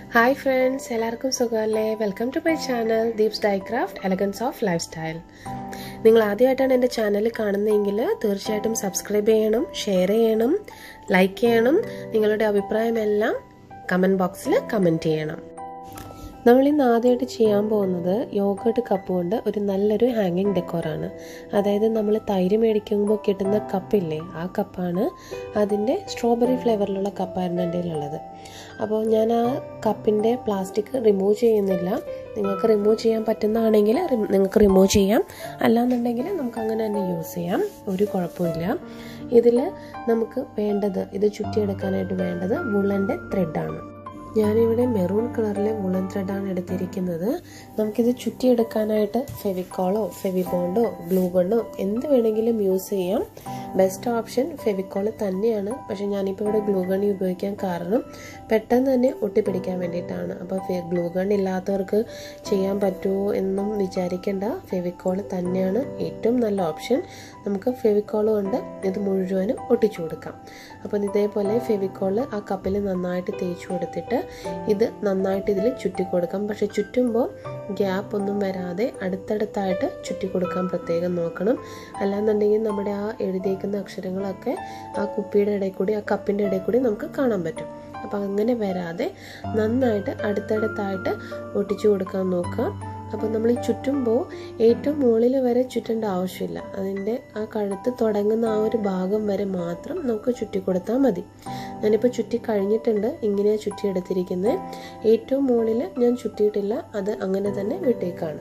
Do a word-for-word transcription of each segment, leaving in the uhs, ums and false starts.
Hi friends, എല്ലാവർക്കും സുഖമല്ലേ? Welcome to my channel Deeps DIY craft elegance of lifestyle. നിങ്ങൾ ആദ്യമായിട്ടാണ് എൻ്റെ ചാനൽ കാണുന്നതെങ്കിൽ തീർച്ചയായിട്ടും സബ്സ്ക്രൈബ് ചെയ്യണം, ഷെയർ ചെയ്യണം, ലൈക്ക് ചെയ്യണം. നിങ്ങളുടെ അഭിപ്രായമെല്ലാം കമൻറ്റ് ബോക്സിൽ കമൻറ്റ് ചെയ്യണം. നമ്മൾ ഇന്ന് ആദ്യമായിട്ട് ചെയ്യാൻ പോകുന്നത് യോഗർട്ട് കപ്പ് കൊണ്ട് ഒരു നല്ലൊരു ഹാങ്ങിങ് ഡെക്കോറാണ്. അതായത് നമ്മൾ തൈര് മേടിക്കുമ്പോൾ കിട്ടുന്ന കപ്പില്ലേ, ആ കപ്പാണ്. അതിൻ്റെ സ്ട്രോബെറി ഫ്ലേവറിലുള്ള കപ്പായിരുന്നു എൻ്റെ കയ്യിലുള്ളത്. അപ്പോൾ ഞാൻ ആ കപ്പിൻ്റെ പ്ലാസ്റ്റിക് റിമൂവ് ചെയ്യുന്നില്ല. നിങ്ങൾക്ക് റിമൂവ് ചെയ്യാൻ പറ്റുന്നതാണെങ്കിൽ നിങ്ങൾക്ക് റിമൂവ് ചെയ്യാം, അല്ലാന്നുണ്ടെങ്കിൽ നമുക്ക് അങ്ങനെ തന്നെ യൂസ് ചെയ്യാം, ഒരു കുഴപ്പമില്ല. ഇതിൽ നമുക്ക് വേണ്ടത്, ഇത് ചുറ്റിയെടുക്കാനായിട്ട് വേണ്ടത് വുളൻ്റെ ത്രെഡാണ്. ഞാനിവിടെ മെറൂൺ കളറിലെ വുളൻ ത്രെഡാണ് എടുത്തിരിക്കുന്നത്. നമുക്കിത് ചുറ്റിയെടുക്കാനായിട്ട് ഫെവിക്കോളോ ഫെവിബോണ്ടോ ഗ്ലൂ ഗണ്ണോ എന്ത് വേണമെങ്കിലും യൂസ് ചെയ്യാം. ബെസ്റ്റ് ഓപ്ഷൻ ഫെവിക്കോൾ തന്നെയാണ്. പക്ഷെ ഞാനിപ്പോൾ ഇവിടെ ഗ്ലൂ ഗൺ ഉപയോഗിക്കാൻ കാരണം പെട്ടെന്ന് തന്നെ ഒട്ടിപ്പിടിക്കാൻ വേണ്ടിയിട്ടാണ്. അപ്പോൾ ഗ്ലൂ ഗൺ ഇല്ലാത്തവർക്ക് ചെയ്യാൻ പറ്റുമോ എന്നും വിചാരിക്കേണ്ട, ഫെവിക്കോൾ തന്നെയാണ് ഏറ്റവും നല്ല ഓപ്ഷൻ. നമുക്ക് ഫെവിക്കോൾ കൊണ്ട് ഇത് മുഴുവനും ഒട്ടിച്ചു കൊടുക്കാം. അപ്പം ഇതേപോലെ ഫെവിക്കോൾ ആ കപ്പിൽ നന്നായിട്ട് തേച്ച് കൊടുത്തിട്ട് ഇത് നന്നായിട്ട് ഇതിൽ ചുറ്റി കൊടുക്കാം. പക്ഷെ ചുറ്റുമ്പോൾ ഗ്യാപ്പ് ഒന്നും വരാതെ അടുത്തടുത്തായിട്ട് ചുറ്റി കൊടുക്കാൻ പ്രത്യേകം നോക്കണം. അല്ലാന്നുണ്ടെങ്കിൽ നമ്മുടെ ആ എഴുതിയേക്കുന്ന അക്ഷരങ്ങളൊക്കെ ആ കുപ്പിയുടെ ഇടയിൽ കൂടി, ആ കപ്പിൻ്റെ ഇടയിൽ കൂടി നമുക്ക് കാണാൻ പറ്റും. അപ്പം അങ്ങനെ വരാതെ നന്നായിട്ട് അടുത്തടുത്തായിട്ട് ഒട്ടിച്ചു കൊടുക്കാൻ നോക്കുക. അപ്പോൾ നമ്മൾ ഈ ചുറ്റുമ്പോൾ ഏറ്റവും മുകളിൽ വരെ ചുറ്റേണ്ട ആവശ്യമില്ല. അതിൻ്റെ ആ കഴുത്ത് തുടങ്ങുന്ന ആ ഒരു ഭാഗം വരെ മാത്രം നമുക്ക് ചുറ്റി കൊടുത്താൽ മതി. ഞാനിപ്പോൾ ചുറ്റി കഴിഞ്ഞിട്ടുണ്ട്. ഇങ്ങനെയാണ് ചുറ്റിയെടുത്തിരിക്കുന്നത്. ഏറ്റവും മുകളിൽ ഞാൻ ചുറ്റിയിട്ടില്ല, അത് അങ്ങനെ തന്നെ വിട്ടേക്കാണ്.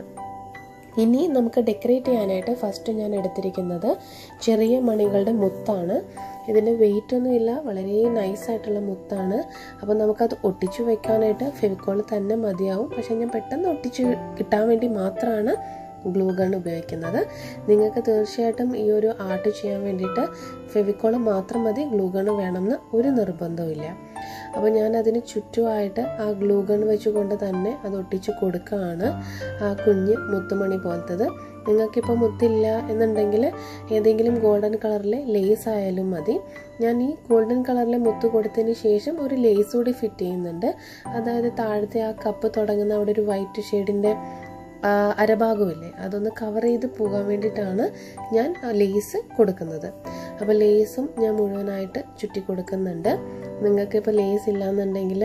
ഇനി നമുക്ക് ഡെക്കറേറ്റ് ചെയ്യാനായിട്ട് ഫസ്റ്റ് ഞാൻ എടുത്തിരിക്കുന്നത് ചെറിയ മണികളുടെ മുത്താണ്. ഇതിൻ്റെ വെയിറ്റ് ഒന്നുമില്ല, വളരെ നൈസായിട്ടുള്ള മുത്താണ്. അപ്പോൾ നമുക്കത് ഒട്ടിച്ചു വെക്കാനായിട്ട് ഫെവിക്കോൾ തന്നെ മതിയാവും. പക്ഷെ ഞാൻ പെട്ടെന്ന് ഒട്ടിച്ച് കിട്ടാൻ വേണ്ടി മാത്രമാണ് ഗ്ലൂ ഗൺ ഉപയോഗിക്കുന്നത്. നിങ്ങൾക്ക് തീർച്ചയായിട്ടും ഈ ഒരു ആർട്ട് ചെയ്യാൻ വേണ്ടിയിട്ട് ഫെവിക്കോൾ മാത്രം മതി, ഗ്ലൂ ഗൺ വേണമെന്ന് ഒരു നിർബന്ധമില്ല. അപ്പോൾ ഞാൻ അതിന് ചുറ്റുമായിട്ട് ആ ഗ്ലൂ ഗൺ വെച്ചുകൊണ്ട് തന്നെ അത് ഒട്ടിച്ച് കൊടുക്കുകയാണ്. ആ കുഞ്ഞ് മുത്തുമണി പോലത്തത്. നിങ്ങൾക്കിപ്പോൾ മുത്തില്ല എന്നുണ്ടെങ്കിൽ ഏതെങ്കിലും ഗോൾഡൻ കളറിലെ ലേസ് ആയാലും മതി. ഞാൻ ഈ ഗോൾഡൻ കളറിലെ മുത്ത് കൊടുത്തതിന് ശേഷം ഒരു ലേസ് കൂടി ഫിറ്റ് ചെയ്യുന്നുണ്ട്. അതായത് താഴത്തെ ആ കപ്പ് തുടങ്ങുന്ന അവിടെ ഒരു വൈറ്റ് ഷെയ്ഡിൻ്റെ അരഭാഗമില്ലേ, അതൊന്ന് കവർ ചെയ്ത് പോകാൻ വേണ്ടിയിട്ടാണ് ഞാൻ ലേസ് കൊടുക്കുന്നത്. അപ്പോൾ ലേസും ഞാൻ മുഴുവനായിട്ട് ചുറ്റി കൊടുക്കുന്നുണ്ട്. നിങ്ങൾക്കിപ്പോൾ ലേസ് ഇല്ലയെന്നുണ്ടെങ്കിൽ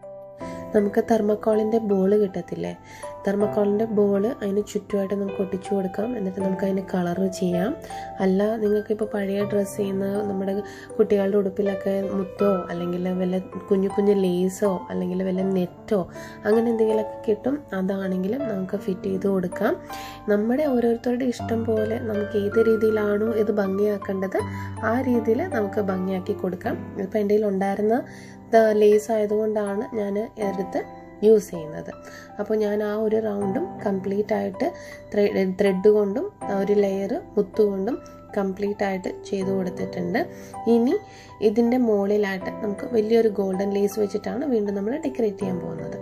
നമുക്ക് തെർമക്കോളിൻ്റെ ബോള് കിട്ടത്തില്ലേ, തെർമക്കോളിൻ്റെ ബോള് അതിന് ചുറ്റുമായിട്ട് നമുക്ക് ഒട്ടിച്ചു കൊടുക്കാം. എന്നിട്ട് നമുക്ക് അതിന് കളറ് ചെയ്യാം. അല്ല, നിങ്ങൾക്കിപ്പോൾ പഴയ ഡ്രസ്സ് ചെയ്യുന്ന നമ്മുടെ കുട്ടികളുടെ ഉടുപ്പിലൊക്കെ മുത്തോ അല്ലെങ്കിൽ വല്ല കുഞ്ഞു കുഞ്ഞു ലേസോ അല്ലെങ്കിൽ വല്ല നെറ്റോ അങ്ങനെ എന്തെങ്കിലുമൊക്കെ കിട്ടും, അതാണെങ്കിലും നമുക്ക് ഫിറ്റ് ചെയ്ത് കൊടുക്കാം. നമ്മുടെ ഓരോരുത്തരുടെ ഇഷ്ടം പോലെ നമുക്ക് ഏത് രീതിയിലാണോ ഇത് ഭംഗിയാക്കേണ്ടത് ആ രീതിയിൽ നമുക്ക് ഭംഗിയാക്കി കൊടുക്കാം. ഇപ്പോൾ എൻ്റെ കയ്യിൽ ഉണ്ടായിരുന്ന ലേസ് ആയതുകൊണ്ടാണ് ഞാൻ എടുത്ത് യൂസ് ചെയ്യുന്നത്. അപ്പോൾ ഞാൻ ആ ഒരു റൗണ്ടും കംപ്ലീറ്റ് ആയിട്ട് ത്രെഡ് കൊണ്ടും ഒരു ലെയർ മുത്തുകൊണ്ടും കംപ്ലീറ്റ് ആയിട്ട് ചെയ്ത് കൊടുത്തിട്ടുണ്ട്. ഇനി ഇതിൻ്റെ മുകളിലായിട്ട് നമുക്ക് വലിയൊരു ഗോൾഡൻ ലേസ് വെച്ചിട്ടാണ് വീണ്ടും നമ്മൾ ഡെക്കറേറ്റ് ചെയ്യാൻ പോകുന്നത്.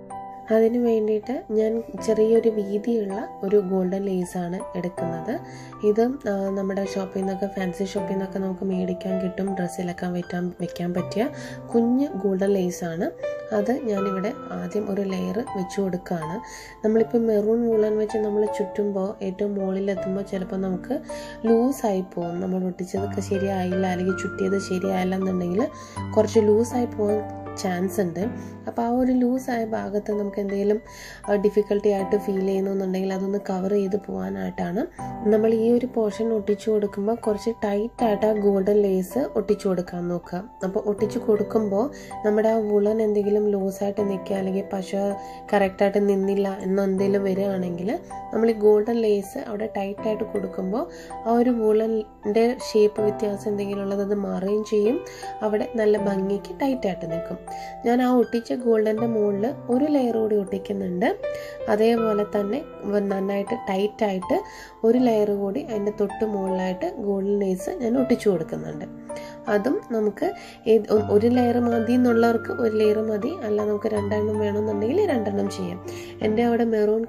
അതിന് വേണ്ടിയിട്ട് ഞാൻ ചെറിയൊരു വീതിയുള്ള ഒരു ഗോൾഡൻ ലേസാണ് എടുക്കുന്നത്. ഇത് നമ്മുടെ ഷോപ്പിൽ നിന്നൊക്കെ, ഫാൻസി ഷോപ്പിൽ നിന്നൊക്കെ നമുക്ക് മേടിക്കാൻ കിട്ടും. ഡ്രസ്സിലൊക്കെ വെക്കാൻ വെക്കാൻ പറ്റിയ കുഞ്ഞ് ഗോൾഡൻ ലേസാണ്. അത് ഞാനിവിടെ ആദ്യം ഒരു ലെയർ വെച്ച് കൊടുക്കുകയാണ്. നമ്മളിപ്പോൾ മെറൂൺ വൂളൻ വെച്ച് നമ്മൾ ചുറ്റുമ്പോൾ ഏറ്റവും മുകളിലെത്തുമ്പോൾ ചിലപ്പോൾ നമുക്ക് ലൂസായി പോകും. നമ്മൾ ഒട്ടിച്ചതൊക്കെ ശരിയായില്ല അല്ലെങ്കിൽ ചുറ്റിയത് ശരിയായില്ല എന്നുണ്ടെങ്കിൽ കുറച്ച് ലൂസായി പോകാൻ ചാൻസ് ഉണ്ട്. അപ്പോൾ ആ ഒരു ലൂസായ ഭാഗത്ത് നമുക്ക് എന്തെങ്കിലും ഡിഫിക്കൽട്ടി ആയിട്ട് ഫീൽ ചെയ്യുന്നുണ്ടെങ്കിൽ അതൊന്ന് കവർ ചെയ്ത് പോകാനായിട്ടാണ് നമ്മൾ ഈ ഒരു പോർഷൻ ഒട്ടിച്ചു കൊടുക്കുമ്പോൾ കുറച്ച് ടൈറ്റായിട്ട് ആ ഗോൾഡൻ ലേസ് ഒട്ടിച്ചു കൊടുക്കാൻ നോക്കുക. അപ്പോൾ ഒട്ടിച്ചു കൊടുക്കുമ്പോൾ നമ്മുടെ ആ വുളൻ എന്തെങ്കിലും ലൂസായിട്ട് നിൽക്കുക അല്ലെങ്കിൽ പശ കറക്റ്റായിട്ട് നിന്നില്ല എന്നെന്തെങ്കിലും വരികയാണെങ്കിൽ നമ്മൾ ഈ ഗോൾഡൻ ലേസ് അവിടെ ടൈറ്റായിട്ട് കൊടുക്കുമ്പോൾ ആ ഒരു വുളൻ്റെ ഷേപ്പ് വ്യത്യാസം എന്തെങ്കിലും ഉള്ളത് അത് മാറുകയും ചെയ്യും. അവിടെ നല്ല ഭംഗിക്ക് ടൈറ്റായിട്ട് നിൽക്കും. ഞാൻ ആ ഒട്ടിച്ച ഗോൾഡൻ്റെ മുകളിൽ ഒരു ലെയർ കൂടി ഒട്ടിക്കുന്നുണ്ട്. അതേപോലെ തന്നെ നന്നായിട്ട് ടൈറ്റായിട്ട് ഒരു ലെയർ കൂടി അതിൻ്റെ തൊട്ട് മുകളിലായിട്ട് ഗോൾഡൻ ലേസ് ഞാൻ ഒട്ടിച്ചു കൊടുക്കുന്നുണ്ട്. അതും നമുക്ക് ഒരു ലെയർ മതി എന്നുള്ളവർക്ക് ഒരു ലെയർ മതി, അല്ല നമുക്ക് രണ്ടെണ്ണം വേണമെന്നുണ്ടെങ്കിൽ രണ്ടെണ്ണം ചെയ്യാം. എൻ്റെ അവിടെ മെറൂൺ കുറച്ച്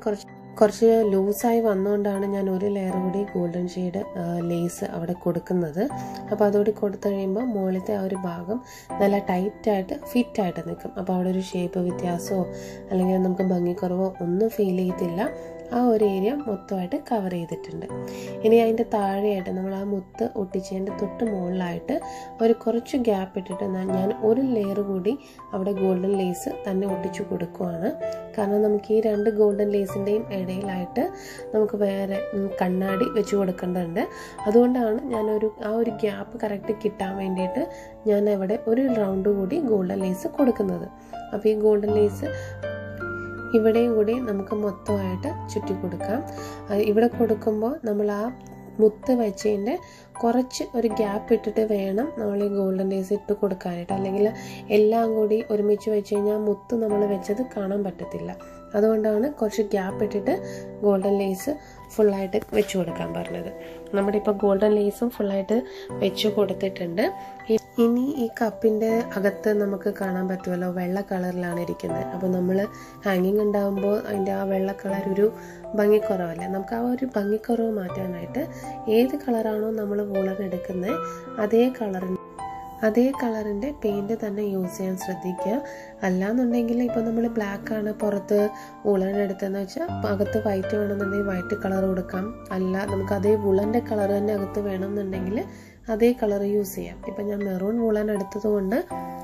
കുറച്ച് ലൂസായി വന്നുകൊണ്ടാണ് ഞാൻ ഒരു ലെയർ കൂടി ഗോൾഡൻ ഷെയ്ഡ് ലേസ് അവിടെ കൊടുക്കുന്നത്. അപ്പോൾ അതുകൂടി കൊടുത്തു കഴിയുമ്പോൾ മുകളിലത്തെ ആ ഒരു ഭാഗം നല്ല ടൈറ്റായിട്ട് ഫിറ്റായിട്ട് നിൽക്കും. അപ്പോൾ അവിടെ ഒരു ഷേപ്പ് വ്യത്യാസമോ അല്ലെങ്കിൽ നമുക്ക് ഭംഗിക്കുറവോ ഒന്നും ഫീൽ ചെയ്യത്തില്ല. ആ ഒരു ഏരിയ മൊത്തമായിട്ട് കവർ ചെയ്തിട്ടുണ്ട്. ഇനി അതിൻ്റെ താഴെയായിട്ട് നമ്മൾ ആ മുത്ത് ഒട്ടിച്ചതിൻ്റെ തൊട്ട് മുകളിലായിട്ട് ഒരു കുറച്ച് ഗ്യാപ്പ് ഇട്ടിട്ട് ഞാൻ ഒരു ലെയർ കൂടി അവിടെ ഗോൾഡൻ ലേസ് തന്നെ ഒട്ടിച്ചു കൊടുക്കുവാണ്. കാരണം നമുക്ക് ഈ രണ്ട് ഗോൾഡൻ ലേസിൻ്റെയും ഇടയിലായിട്ട് നമുക്ക് വേറെ കണ്ണാടി വെച്ച് കൊടുക്കേണ്ടതുണ്ട്. അതുകൊണ്ടാണ് ഞാനൊരു ആ ഒരു ഗ്യാപ്പ് കറക്റ്റ് കിട്ടാൻ വേണ്ടിയിട്ട് ഞാൻ അവിടെ ഒരു റൗണ്ട് കൂടി ഗോൾഡൻ ലേസ് കൊടുക്കുന്നത്. അപ്പോൾ ഈ ഗോൾഡൻ ലേസ് ഇവിടെയും കൂടി നമുക്ക് മൊത്തമായിട്ട് ചുറ്റി കൊടുക്കാം. ഇവിടെ കൊടുക്കുമ്പോൾ നമ്മൾ ആ മുത്ത് വെച്ചതിൻ്റെ കുറച്ച് ഒരു ഗ്യാപ്പ് ഇട്ടിട്ട് വേണം നമ്മൾ ഈ ഗോൾഡൻ ലേസ് ഇട്ട് കൊടുക്കാനായിട്ട്. അല്ലെങ്കിൽ എല്ലാം കൂടി ഒരുമിച്ച് വെച്ച് കഴിഞ്ഞാൽ മുത്ത് നമ്മൾ വെച്ചത് കാണാൻ പറ്റത്തില്ല. അതുകൊണ്ടാണ് കുറച്ച് ഗ്യാപ്പ് ഇട്ടിട്ട് ഗോൾഡൻ ലേസ് ഫുള്ളായിട്ട് വെച്ച് കൊടുക്കാൻ പറഞ്ഞത്. നമ്മുടെ ഇപ്പോൾ ഗോൾഡൻ ലേസും ഫുള്ളായിട്ട് വെച്ച് കൊടുത്തിട്ടുണ്ട്. ഇനി ഈ കപ്പിൻ്റെ അകത്ത് നമുക്ക് കാണാൻ പറ്റുമല്ലോ വെള്ള കളറിലാണ് ഇരിക്കുന്നത്. അപ്പോൾ നമ്മൾ ഹാങ്ങിങ് ഉണ്ടാകുമ്പോൾ അതിൻ്റെ ആ വെള്ള കളർ ഒരു ഭംഗിക്കുറവല്ലേ. നമുക്ക് ആ ഒരു ഭംഗിക്കുറവ് മാറ്റാനായിട്ട് ഏത് കളറാണോ നമ്മൾ വൂളൻ എടുക്കുന്നത് അതേ കളറിന് അതേ കളറിൻ്റെ പെയിൻറ്റ് തന്നെ യൂസ് ചെയ്യാൻ ശ്രദ്ധിക്കുക. അല്ലാന്നുണ്ടെങ്കിൽ ഇപ്പോൾ നമ്മൾ ബ്ലാക്ക് ആണ് പുറത്ത് വൂളൻ എടുത്തതെന്ന് വെച്ചാൽ അകത്ത് വൈറ്റ് വേണമെന്നുണ്ടെങ്കിൽ വൈറ്റ് കളർ കൊടുക്കാം. അല്ല നമുക്ക് അതേ വൂളൻ്റെ കളർ തന്നെ അകത്ത് വേണമെന്നുണ്ടെങ്കിൽ അതേ കളർ യൂസ് ചെയ്യാം. ഇപ്പം ഞാൻ മെറൂൺ വൂളൻ എടുത്തത് കൊണ്ട്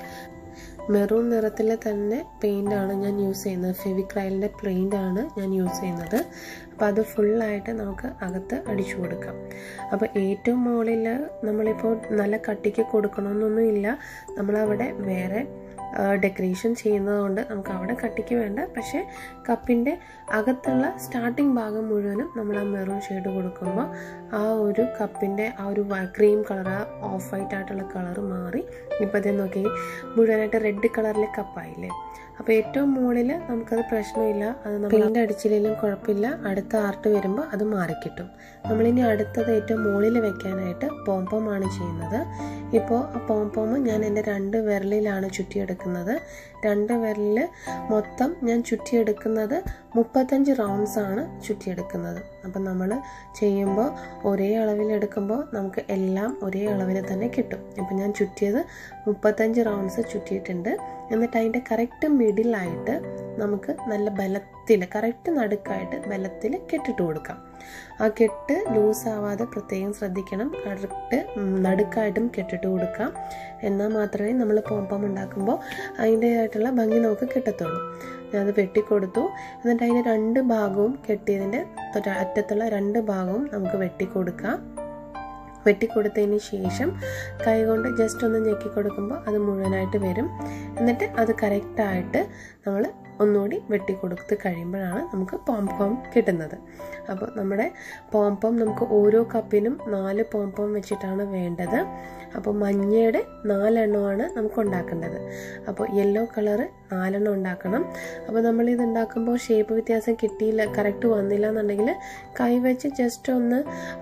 മെറൂൺ നിറത്തിലെ തന്നെ പെയിൻ്റാണ് ഞാൻ യൂസ് ചെയ്യുന്നത്. ഫെവിക്രൈലിൻ്റെ പെയിൻ്റാണ് ഞാൻ യൂസ് ചെയ്യുന്നത്. അപ്പോൾ അത് ഫുള്ളായിട്ട് നമുക്ക് അകത്ത് അടിച്ചു കൊടുക്കാം. അപ്പോൾ ഏറ്റവും മുകളിൽ നമ്മളിപ്പോൾ നല്ല കട്ടിക്ക് കൊടുക്കണമെന്നൊന്നുമില്ല. നമ്മളവിടെ വേറെ ഡെക്കറേഷൻ ചെയ്യുന്നതുകൊണ്ട് നമുക്ക് അവിടെ കട്ടിക്ക് വേണ്ട. പക്ഷേ കപ്പിൻ്റെ അകത്തുള്ള സ്റ്റാർട്ടിങ് ഭാഗം മുഴുവനും നമ്മൾ ആ മെറൂൺ ഷെയ്ഡ് കൊടുക്കുമ്പോൾ ആ ഒരു കപ്പിൻ്റെ ആ ഒരു ക്രീം കളർ ഓഫ് വൈറ്റ് ആയിട്ടുള്ള കളർ മാറി ഇപ്പോൾ അതേ നോക്കി മുഴുവനായിട്ട് റെഡ് കളറിലെ കപ്പായില്ലേ. അപ്പോൾ ഏറ്റവും മുകളിൽ നമുക്കത് പ്രശ്നമില്ല. അത് പെയിൻ്റ് അടിച്ചില്ലെങ്കിലും കുഴപ്പമില്ല. അടുത്ത ആർട്ട് വരുമ്പോൾ അത് മാറിക്കിട്ടും. നമ്മളിനി അടുത്തത് ഏറ്റവും മുകളിൽ വെക്കാനായിട്ട് പോംപോമാണ് ചെയ്യുന്നത്. ഇപ്പോൾ ആ പോംപോം ഞാൻ എൻ്റെ രണ്ട് വിരലിലാണ് ചുറ്റിയെടുക്കുന്നത്. രണ്ട് വിരലിൽ മൊത്തം ഞാൻ ചുറ്റിയെടുക്കുന്നത് മുപ്പത്തഞ്ച് റൗണ്ട്സ് ആണ് ചുറ്റിയെടുക്കുന്നത്. അപ്പം നമ്മൾ ചെയ്യുമ്പോൾ ഒരേ അളവിലെടുക്കുമ്പോൾ നമുക്ക് എല്ലാം ഒരേ അളവിൽ തന്നെ കിട്ടും. ഇപ്പം ഞാൻ ചുറ്റിയത് മുപ്പത്തഞ്ച് റൗണ്ട്സ് ചുറ്റിയിട്ടുണ്ട്. എന്നിട്ട് അതിൻ്റെ കറക്റ്റ് മിഡിലായിട്ട് നമുക്ക് നല്ല ബലത്തിൽ കറക്റ്റ് നടുക്കായിട്ട് ബലത്തിൽ കെട്ടിട്ട് കൊടുക്കാം. ആ കെട്ട് ലൂസാവാതെ പ്രത്യേകം ശ്രദ്ധിക്കണം. കറക്റ്റ് നടുക്കായിട്ടും കെട്ടിട്ട് കൊടുക്കാം. എന്നാൽ മാത്രമേ നമ്മൾ പോംപോം ഉണ്ടാക്കുമ്പോൾ അതിൻ്റെതായിട്ടുള്ള ഭംഗി നമുക്ക് കിട്ടത്തുള്ളൂ. ഞാനത് വെട്ടിക്കൊടുത്തു. എന്നിട്ട് അതിൻ്റെ രണ്ട് ഭാഗവും കെട്ടിയതിൻ്റെ അറ്റത്തുള്ള രണ്ട് ഭാഗവും നമുക്ക് വെട്ടിക്കൊടുക്കാം. വെട്ടിക്കൊടുത്തതിന് ശേഷം കൈകൊണ്ട് ജസ്റ്റ് ഒന്ന് ഞെക്കി കൊടുക്കുമ്പോൾ അത് മുഴുവനായിട്ട് വരും. എന്നിട്ട് അത് കറക്റ്റായിട്ട് നമ്മൾ ഒന്നുകൂടി വെട്ടിക്കൊടുത്ത് കഴിയുമ്പോഴാണ് നമുക്ക് പോംപോം കിട്ടുന്നത്. അപ്പോൾ നമ്മുടെ പോംപോം നമുക്ക് ഓരോ കപ്പിനും നാല് പോംപോം വെച്ചിട്ടാണ് വേണ്ടത്. അപ്പോൾ മഞ്ഞയുടെ നാലെണ്ണമാണ് നമുക്ക് ഉണ്ടാക്കേണ്ടത്. അപ്പോൾ യെല്ലോ കളറ് നാലെണ്ണം ഉണ്ടാക്കണം. അപ്പോൾ നമ്മളിത് ഉണ്ടാക്കുമ്പോൾ ഷേപ്പ് വ്യത്യാസം കിട്ടിയില്ല, കറക്റ്റ് വന്നില്ല എന്നുണ്ടെങ്കിൽ കൈ വെച്ച് ജസ്റ്റ് ഒന്ന്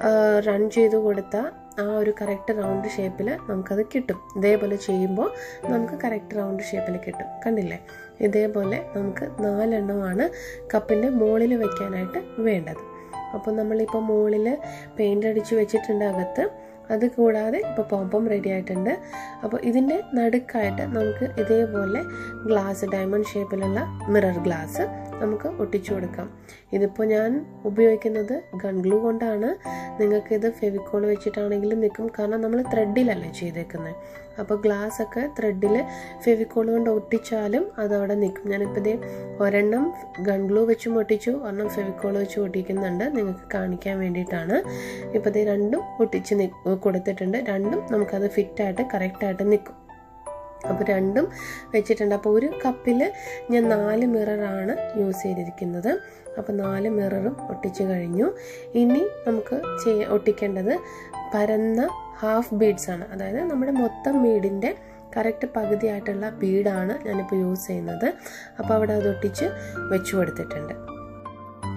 റൺ ചെയ്ത് കൊടുത്താൽ ആ ഒരു കറക്റ്റ് റൗണ്ട് ഷേപ്പിൽ നമുക്കത് കിട്ടും. ഇതേപോലെ ചെയ്യുമ്പോൾ നമുക്ക് കറക്റ്റ് റൗണ്ട് ഷേപ്പിൽ കിട്ടും. കണ്ടില്ലേ? ഇതേപോലെ നമുക്ക് നാലെണ്ണമാണ് കപ്പിൻ്റെ മുകളിൽ വെക്കാനായിട്ട് വേണ്ടത്. അപ്പോൾ നമ്മളിപ്പോൾ മുകളിൽ പെയിൻ്റ് അടിച്ച് വെച്ചിട്ടുണ്ട് അകത്ത്. അത് കൂടാതെ ഇപ്പോൾ പോംപോം റെഡി ആയിട്ടുണ്ട്. അപ്പോൾ ഇതിൻ്റെ നടുക്കായിട്ട് നമുക്ക് ഇതേപോലെ ഗ്ലാസ് ഡയമണ്ട് ഷേപ്പിലുള്ള മിറർ ഗ്ലാസ് നമുക്ക് ഒട്ടിച്ചു കൊടുക്കാം. ഇതിപ്പോൾ ഞാൻ ഉപയോഗിക്കുന്നത് ഗൺ ഗ്ലൂ കൊണ്ടാണ്. നിങ്ങൾക്കിത് ഫെവിക്കോൾ വെച്ചിട്ടാണെങ്കിലും നിൽക്കും. കാരണം നമ്മൾ ത്രെഡിലല്ലേ ചെയ്തേക്കുന്നത്. അപ്പോൾ ഗ്ലാസ് ഒക്കെ ത്രെഡിൽ ഫെവിക്കോൾ കൊണ്ട് ഒട്ടിച്ചാലും അതവിടെ നിൽക്കും. ഞാനിപ്പോൾ ഇതേ ഒരെണ്ണം ഗൺ ഗ്ലൂ വെച്ചും ഒട്ടിച്ചു, ഒരെണ്ണം ഫെവിക്കോൾ വെച്ച് ഒട്ടിക്കുന്നുണ്ട് നിങ്ങൾക്ക് കാണിക്കാൻ വേണ്ടിയിട്ടാണ്. ഇപ്പോൾ ഇതേ രണ്ടും ഒട്ടിച്ച് നി കൊടുത്തിട്ടുണ്ട്. രണ്ടും നമുക്കത് ഫിറ്റായിട്ട് കറക്റ്റായിട്ട് നിൽക്കും. അപ്പോൾ രണ്ടും വെച്ചിട്ടുണ്ട്. അപ്പോൾ ഒരു കപ്പിൽ ഞാൻ നാല് മിററാണ് യൂസ് ചെയ്തിരിക്കുന്നത്. അപ്പോൾ നാല് മിററും ഒട്ടിച്ചു കഴിഞ്ഞു. ഇനി നമുക്ക് ചെയ്യ ഒട്ടിക്കേണ്ടത് പരന്ന ഹാഫ് ബീഡ്സ് ആണ്. അതായത് നമ്മുടെ മൊത്തം ബീഡിൻ്റെ കറക്റ്റ് പകുതിയായിട്ടുള്ള ബീഡാണ് ഞാനിപ്പോൾ യൂസ് ചെയ്യുന്നത്. അപ്പോൾ അവിടെ അത് ഒട്ടിച്ച് വെച്ചു കൊടുത്തിട്ടുണ്ട്.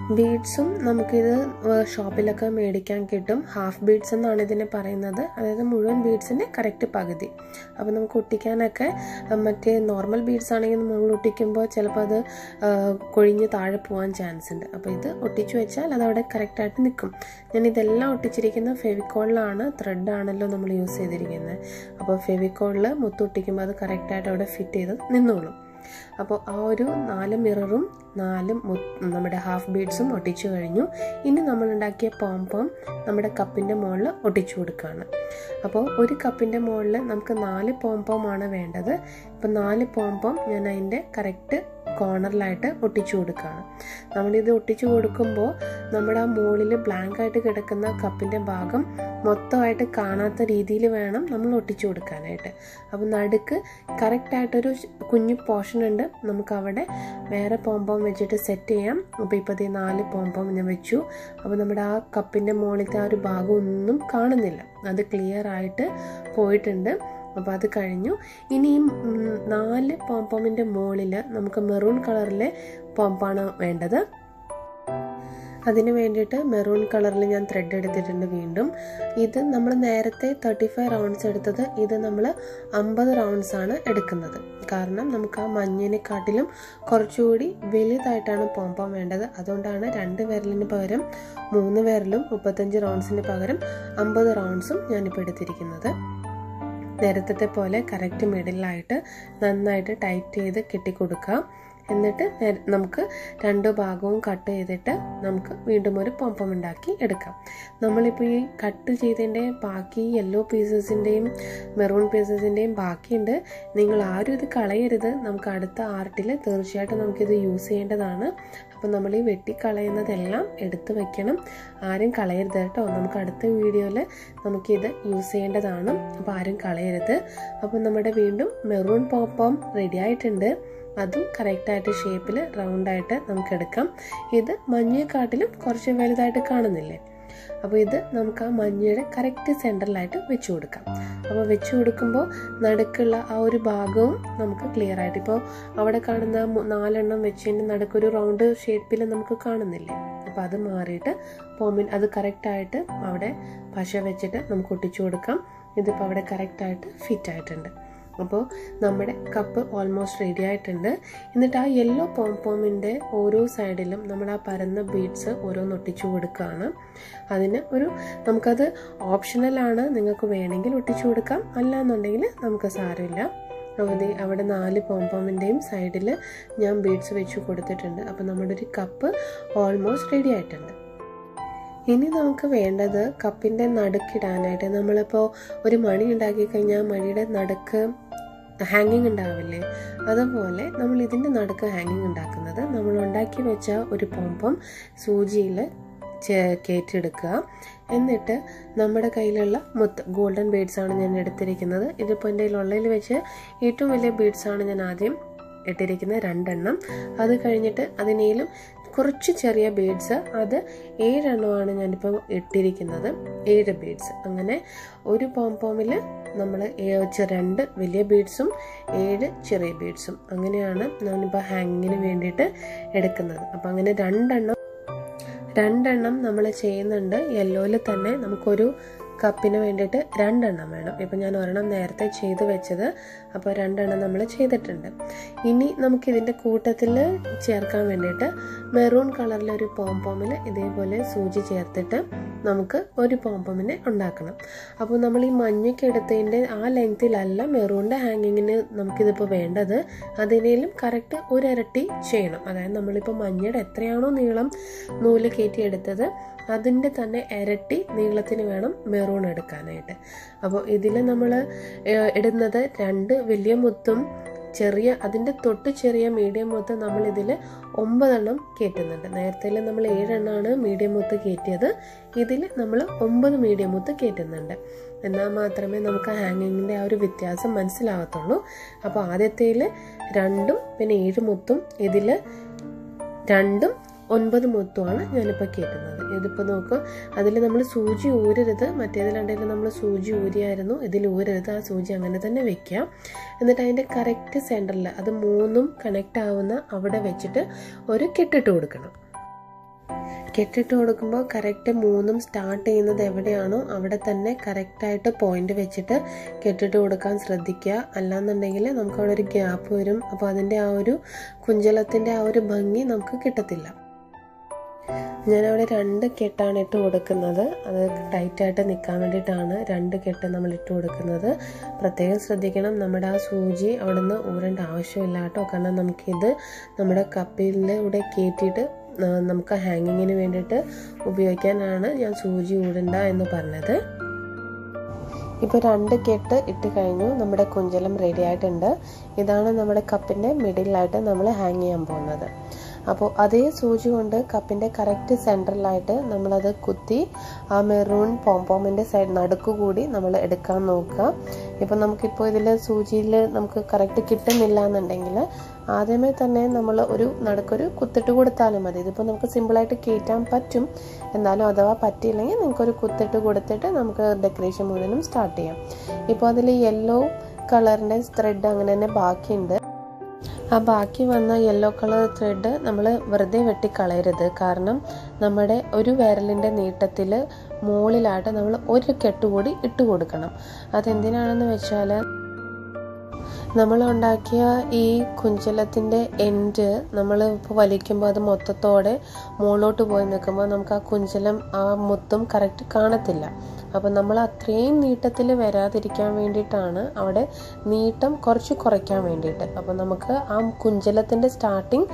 ബീഡ്സും നമുക്കിത് ഷോപ്പിലൊക്കെ മേടിക്കാൻ കിട്ടും. ഹാഫ് ബീഡ്സ് എന്നാണ് ഇതിനെ പറയുന്നത്, അതായത് മുഴുവൻ ബീഡ്സിൻ്റെ കറക്റ്റ് പകുതി. അപ്പോൾ നമുക്ക് ഒട്ടിക്കാനൊക്കെ മറ്റേ നോർമൽ ബീഡ്സ് ആണെങ്കിൽ നമ്മൾ ഒട്ടിക്കുമ്പോൾ ചിലപ്പോൾ അത് കൊഴിഞ്ഞ് താഴെ പോകാൻ ചാൻസ് ഉണ്ട്. അപ്പോൾ ഇത് ഒട്ടിച്ചു വെച്ചാൽ അതവിടെ കറക്റ്റായിട്ട് നിൽക്കും. ഞാൻ ഇതെല്ലാം ഒട്ടിച്ചിരിക്കുന്ന ഫെവിക്കോളിലാണ്, ത്രെഡാണല്ലോ നമ്മൾ യൂസ് ചെയ്തിരിക്കുന്നത്. അപ്പോൾ ഫെവിക്കോളിൽ മുത്തൊട്ടിക്കുമ്പോൾ അത് കറക്റ്റായിട്ട് അവിടെ ഫിറ്റ് ചെയ്ത് നിന്നോളും. അപ്പോൾ ആ ഒരു നാല് മിററും നാല് നമ്മുടെ ഹാഫ് ബീഡ്സും ഒട്ടിച്ചു കഴിഞ്ഞു. ഇനി നമ്മൾ ഉണ്ടാക്കിയ പോംപോം നമ്മുടെ കപ്പിൻ്റെ മുകളിൽ ഒട്ടിച്ചു കൊടുക്കുകയാണ്. അപ്പോൾ ഒരു കപ്പിൻ്റെ മുകളിൽ നമുക്ക് നാല് പോംപോമാണ് വേണ്ടത്. ഇപ്പം നാല് പോംപോം ഞാൻ അതിൻ്റെ കറക്റ്റ് കോർണറിലായിട്ട് ഒട്ടിച്ചു കൊടുക്കുകയാണ്. നമ്മളിത് ഒട്ടിച്ചു കൊടുക്കുമ്പോൾ നമ്മുടെ ആ മുകളിൽ ബ്ലാങ്ക് ആയിട്ട് കിടക്കുന്ന കപ്പിൻ്റെ ഭാഗം മൊത്തമായിട്ട് കാണാത്ത രീതിയിൽ വേണം നമ്മൾ ഒട്ടിച്ചു കൊടുക്കാനായിട്ട്. അപ്പോൾ നടുക്ക് കറക്റ്റായിട്ടൊരു കുഞ്ഞു പോർഷൻ ഉണ്ട്, നമുക്ക് അവിടെ വേറെ പോംപോം വെച്ചിട്ട് സെറ്റ് ചെയ്യാം. അപ്പോൾ ഇപ്പോൾ ഈ നാല് പോംപോം ഞാൻ വെച്ചു. അപ്പോൾ നമ്മുടെ ആ കപ്പിൻ്റെ മുകളിലത്തെ ആ ഒരു ഭാഗം ഒന്നും കാണുന്നില്ല, അത് ക്ലിയർ ആയിട്ട് പോയിട്ടുണ്ട്. അപ്പോൾ അത് കഴിഞ്ഞു. ഇനി ഈ നാല് പോംപോമിൻ്റെ മുകളിൽ നമുക്ക് മെറൂൺ കളറിലെ പോംപാണ് വേണ്ടത്. അതിന് വേണ്ടിയിട്ട് മെറൂൺ കളറിൽ ഞാൻ ത്രെഡ് എടുത്തിട്ടുണ്ട്. വീണ്ടും ഇത് നമ്മൾ നേരത്തെ തേർട്ടി ഫൈവ് റൗണ്ട്സ് എടുത്തത്, ഇത് നമ്മൾ അമ്പത് റൗണ്ട്സ് ആണ് എടുക്കുന്നത്. കാരണം നമുക്ക് ആ മഞ്ഞിനെക്കാട്ടിലും കുറച്ചുകൂടി വലുതായിട്ടാണ് പോംപോം വേണ്ടത്. അതുകൊണ്ടാണ് രണ്ട് വിരലിന് പകരം മൂന്ന് വിരലും മുപ്പത്തഞ്ച് റൗണ്ട്സിന് പകരം അമ്പത് റൗണ്ട്സും ഞാനിപ്പോൾ എടുത്തിരിക്കുന്നത്. നേരത്തെ പോലെ കറക്റ്റ് മിഡിലായിട്ട് നന്നായിട്ട് ടൈറ്റ് ചെയ്ത് കെട്ടിക്കൊടുക്കുക. എന്നിട്ട് നമുക്ക് രണ്ട് ഭാഗവും കട്ട് ചെയ്തിട്ട് നമുക്ക് വീണ്ടും ഒരു പോംപോം ഉണ്ടാക്കി എടുക്കാം. നമ്മളിപ്പോൾ ഈ കട്ട് ചെയ്തതിൻ്റെ ബാക്കി യെല്ലോ പീസസിൻ്റെയും മെറൂൺ പീസസിൻ്റെയും ബാക്കിയുണ്ട്. നിങ്ങൾ ആരും ഇത് കളയരുത്, നമുക്ക് അടുത്ത ആർട്ടിൽ തീർച്ചയായിട്ടും നമുക്കിത് യൂസ് ചെയ്യേണ്ടതാണ്. അപ്പോൾ നമ്മൾ ഈ വെട്ടിക്കളയുന്നതെല്ലാം എടുത്ത് വയ്ക്കണം, ആരും കളയരുത് കേട്ടോ. നമുക്ക് അടുത്ത വീഡിയോയിൽ നമുക്കിത് യൂസ് ചെയ്യേണ്ടതാണ്, അപ്പോൾ ആരും കളയരുത്. അപ്പോൾ നമ്മുടെ വീണ്ടും മെറൂൺ പോംപോം റെഡി ആയിട്ടുണ്ട്. അതും കറക്റ്റായിട്ട് ഷേപ്പിൽ റൗണ്ടായിട്ട് നമുക്ക് എടുക്കാം. ഇത് മഞ്ഞയെക്കാട്ടിലും കുറച്ച് വലുതായിട്ട് കാണുന്നില്ലേ? അപ്പോൾ ഇത് നമുക്ക് ആ മഞ്ഞയുടെ കറക്റ്റ് സെൻറ്ററിലായിട്ട് വെച്ച് കൊടുക്കാം. അപ്പോൾ വെച്ച് കൊടുക്കുമ്പോൾ നടുക്കുള്ള ആ ഒരു ഭാഗവും നമുക്ക് ക്ലിയർ ആയിട്ട്, ഇപ്പോൾ അവിടെ കാണുന്ന നാലെണ്ണം വെച്ചതിൻ്റെ നടുക്കൊരു റൗണ്ട് ഷേപ്പിൽ നമുക്ക് കാണുന്നില്ലേ? അപ്പോൾ അത് മാറിയിട്ട് പോമിൻ അത് കറക്റ്റായിട്ട് അവിടെ പശ വെച്ചിട്ട് നമുക്ക് ഒട്ടിച്ചു കൊടുക്കാം. ഇതിപ്പോൾ അവിടെ കറക്റ്റായിട്ട് ഫിറ്റ് ആയിട്ടുണ്ട്. അപ്പോൾ നമ്മുടെ കപ്പ് ഓൾമോസ്റ്റ് റെഡി ആയിട്ടുണ്ട്. എന്നിട്ട് ആ യെല്ലോ പോംപോമിൻ്റെ ഓരോ സൈഡിലും നമ്മൾ ആ പരന്ന ബീഡ്സ് ഓരോന്ന് ഒട്ടിച്ചു കൊടുക്കുകയാണ്. അതിന് ഒരു നമുക്കത് ഓപ്ഷണലാണ്, നിങ്ങൾക്ക് വേണമെങ്കിൽ ഒട്ടിച്ചു കൊടുക്കാം, അല്ലാന്നുണ്ടെങ്കിൽ നമുക്ക് സാരമില്ല. അവിടെ അവിടെ നാല് പോംപോമിൻ്റെയും സൈഡിൽ ഞാൻ ബീഡ്സ് വെച്ച് കൊടുത്തിട്ടുണ്ട്. അപ്പോൾ നമ്മുടെ ഒരു കപ്പ് ഓൾമോസ്റ്റ് റെഡി ആയിട്ടുണ്ട്. ഇനി നമുക്ക് വേണ്ടത് കപ്പിൻ്റെ നടുക്കിടാനായിട്ട്, നമ്മളിപ്പോൾ ഒരു മണി ഉണ്ടാക്കി കഴിഞ്ഞാൽ മണിയുടെ നടുക്ക് ഹാങ്ങിങ് ഉണ്ടാവില്ലേ, അതുപോലെ നമ്മൾ ഇതിൻ്റെ നടുക്ക് ഹാങ്ങിങ് ഉണ്ടാക്കുന്നത്, നമ്മൾ ഉണ്ടാക്കി വെച്ച ഒരു പോംപോം സൂചിയിൽ കയറ്റിയെടുക്കുക. എന്നിട്ട് നമ്മുടെ കയ്യിലുള്ള മുത്ത് ഗോൾഡൻ ബീഡ്സാണ് ഞാൻ എടുത്തിരിക്കുന്നത്. ഇതിപ്പോൾ എൻ്റെ ഉള്ളതിൽ വെച്ച് ഏറ്റവും വലിയ ബീഡ്സാണ് ഞാൻ ആദ്യം ഇട്ടിരിക്കുന്നത്, രണ്ടെണ്ണം. അത് കഴിഞ്ഞിട്ട് അതിനേലും കുറച്ച് ചെറിയ ബീഡ്സ്, അത് ഏഴെണ്ണമാണ് ഞാനിപ്പോൾ ഇട്ടിരിക്കുന്നത്, ഏഴ് ബീഡ്സ്. അങ്ങനെ ഒരു പോംപോമിൽ നമ്മൾ രണ്ട് വലിയ ബീഡ്സും ഏഴ് ചെറിയ ബീഡ്സും, അങ്ങനെയാണ് ഞാനിപ്പോൾ ഹാങ്ങിങ്ങിന് വേണ്ടിയിട്ട് എടുക്കുന്നത്. അപ്പം അങ്ങനെ രണ്ടെണ്ണം രണ്ടെണ്ണം നമ്മൾ ചെയ്യുന്നുണ്ട്. യെല്ലോയിൽ തന്നെ നമുക്കൊരു കപ്പിന് വേണ്ടിയിട്ട് രണ്ടെണ്ണം വേണം. ഇപ്പം ഞാൻ ഒരെണ്ണം നേരത്തെ ചെയ്ത് വെച്ചത്, അപ്പോൾ രണ്ടെണ്ണം നമ്മൾ ചെയ്തിട്ടുണ്ട്. ഇനി നമുക്കിതിൻ്റെ കൂട്ടത്തിൽ ചേർക്കാൻ വേണ്ടിയിട്ട് മെറൂൺ കളറിലൊരു പോംപോമിൽ ഇതേപോലെ സൂചി ചേർത്തിട്ട് നമുക്ക് ഒരു പോംപോമിനെ ഉണ്ടാക്കണം. അപ്പോൾ നമ്മൾ ഈ മഞ്ഞയ്ക്ക് എടുത്തതിൻ്റെ ആ ലെങ്ത്തിലല്ല മെറൂണിൻ്റെ ഹാങ്ങിങ്ങിന് നമുക്കിതിപ്പോൾ വേണ്ടത്, അതിനേലും കറക്റ്റ് ഒരിരട്ടി ചെയ്യണം. അതായത് നമ്മളിപ്പോൾ മഞ്ഞയുടെ എത്രയാണോ നീളം നൂല് കയറ്റിയെടുത്തത് അതിൻ്റെ തന്നെ ഇരട്ടി നീളത്തിന് വേണം മെറൂൺ എടുക്കാനായിട്ട്. അപ്പോൾ ഇതിൽ നമ്മൾ ഇടുന്നത് രണ്ട് വലിയ മുത്തും ചെറിയ അതിൻ്റെ തൊട്ട് ചെറിയ മീഡിയം മുത്ത് നമ്മളിതിൽ ഒമ്പതെണ്ണം കയറ്റുന്നുണ്ട്. നേരത്തെ നമ്മൾ ഏഴെണ്ണമാണ് മീഡിയം മുത്ത് കയറ്റിയത്, ഇതിൽ നമ്മൾ ഒമ്പത് മീഡിയം മുത്ത് കയറ്റുന്നുണ്ട്. എന്നാൽ മാത്രമേ നമുക്ക് ഹാങ്ങിങ്ങിൻ്റെ ആ ഒരു വ്യത്യാസം മനസ്സിലാകത്തുള്ളൂ. അപ്പോൾ ആദ്യത്തേൽ രണ്ടും പിന്നെ ഏഴ് മുത്തും, ഇതിൽ രണ്ടും ഒൻപത് മുത്തുമാണ് ഞാനിപ്പോൾ കയറ്റുന്നത്. ഇതിപ്പോൾ നോക്കുക, അതിൽ നമ്മൾ സൂചി ഊരരുത്, മറ്റേതിലുണ്ടെങ്കിൽ നമ്മൾ സൂചി ഊരിയായിരുന്നു, ഇതിൽ ഊരരുത്. ആ സൂചി അങ്ങനെ തന്നെ വെക്കുക. എന്നിട്ട് അതിൻ്റെ കറക്റ്റ് സെൻറ്ററിൽ അത് മൂന്നും കണക്റ്റ് ആവുന്ന അവിടെ വെച്ചിട്ട് ഒരു കെട്ടിട്ട് കൊടുക്കണം. കെട്ടിട്ട് കൊടുക്കുമ്പോൾ കറക്റ്റ് മൂന്നും സ്റ്റാർട്ട് ചെയ്യുന്നത് എവിടെയാണോ അവിടെ തന്നെ കറക്റ്റായിട്ട് പോയിന്റ് വെച്ചിട്ട് കെട്ടിട്ട് കൊടുക്കാൻ ശ്രദ്ധിക്കുക. അല്ലാന്നുണ്ടെങ്കിൽ നമുക്ക് അവിടെ ഒരു ഗ്യാപ്പ് വരും. അപ്പോൾ അതിൻ്റെ ആ ഒരു കുഞ്ചലത്തിൻ്റെ ആ ഒരു ഭംഗി നമുക്ക് കിട്ടത്തില്ല. ഞാനവിടെ രണ്ട് കെട്ടാണ് ഇട്ട് കൊടുക്കുന്നത്. അത് ടൈറ്റായിട്ട് നിൽക്കാൻ വേണ്ടിയിട്ടാണ് രണ്ട് കെട്ട് നമ്മൾ ഇട്ട് കൊടുക്കുന്നത്. പ്രത്യേകം ശ്രദ്ധിക്കണം, നമ്മുടെ ആ സൂചി അവിടെ നിന്ന് ഊരേണ്ട ആവശ്യമില്ല കേട്ടോ. കാരണം നമുക്കിത് നമ്മുടെ കപ്പിലൂടെ കയറ്റിയിട്ട് നമുക്ക് ഹാങ്ങിങ്ങിന് വേണ്ടിയിട്ട് ഉപയോഗിക്കാനാണ് ഞാൻ സൂചി ഊടണ്ട എന്ന് പറഞ്ഞത്. ഇപ്പോൾ രണ്ട് കെട്ട് ഇട്ട് കഴിഞ്ഞു. നമ്മുടെ കുഞ്ചലം റെഡി ആയിട്ടുണ്ട്. ഇതാണ് നമ്മുടെ കപ്പിൻ്റെ മിഡിലായിട്ട് നമ്മൾ ഹാങ് ചെയ്യാൻ പോകുന്നത്. അപ്പോൾ അതേ സൂചി കൊണ്ട് കപ്പിൻ്റെ കറക്റ്റ് സെൻറ്ററിലായിട്ട് നമ്മളത് കുത്തി ആ മെറൂൺ പോംപോമിൻ്റെ സൈഡ് നടുക്ക് കൂടി നമ്മൾ എടുക്കാൻ നോക്കുക. ഇപ്പോൾ നമുക്കിപ്പോൾ ഇതിൽ സൂചിയിൽ നമുക്ക് കറക്റ്റ് കിട്ടുന്നില്ല എന്നുണ്ടെങ്കിൽ ആദ്യമേ തന്നെ നമ്മൾ ഒരു നടുക്കൊരു കുത്തിട്ട് കൊടുത്താലും മതി. ഇതിപ്പോൾ നമുക്ക് സിമ്പിളായിട്ട് കയറ്റാൻ പറ്റും. എന്നാലും അഥവാ പറ്റിയില്ലെങ്കിൽ നിങ്ങൾക്കൊരു കുത്തിട്ട് കൊടുത്തിട്ട് നമുക്ക് ഡെക്കറേഷൻ മുഴുവനും സ്റ്റാർട്ട് ചെയ്യാം. ഇപ്പോൾ അതിൽ യെല്ലോ കളറിൻ്റെ ത്രെഡ് അങ്ങനെ തന്നെ ബാക്കിയുണ്ട്. ആ ബാക്കി വന്ന യെല്ലോ കളർ ത്രെഡ് നമ്മൾ വെറുതെ വെട്ടിക്കളയരുത്. കാരണം നമ്മുടെ ഒരു വിരലിൻ്റെ നീട്ടത്തിൽ മുകളിലായിട്ട് നമ്മൾ ഒരു കെട്ടുകൂടി ഇട്ട് കൊടുക്കണം. അതെന്തിനാണെന്ന് വെച്ചാൽ നമ്മൾ ഉണ്ടാക്കിയ ഈ കുഞ്ചലത്തിൻ്റെ എൻഡ് നമ്മൾ ഇപ്പോൾ വലിക്കുമ്പോൾ അത് മൊത്തത്തോടെ മുകളിലോട്ട് പോയി നിൽക്കുമ്പോൾ നമുക്ക് ആ കുഞ്ചലം ആ മുത്തും കറക്റ്റ് കാണത്തില്ല. അപ്പോൾ നമ്മൾ അത്രയും നീട്ടത്തിൽ വരാതിരിക്കാൻ വേണ്ടിയിട്ടാണ് അവിടെ നീട്ടം കുറച്ച് കുറയ്ക്കാൻ വേണ്ടിയിട്ട്. അപ്പോൾ നമുക്ക് ആ കുഞ്ചലത്തിൻ്റെ സ്റ്റാർട്ടിങ്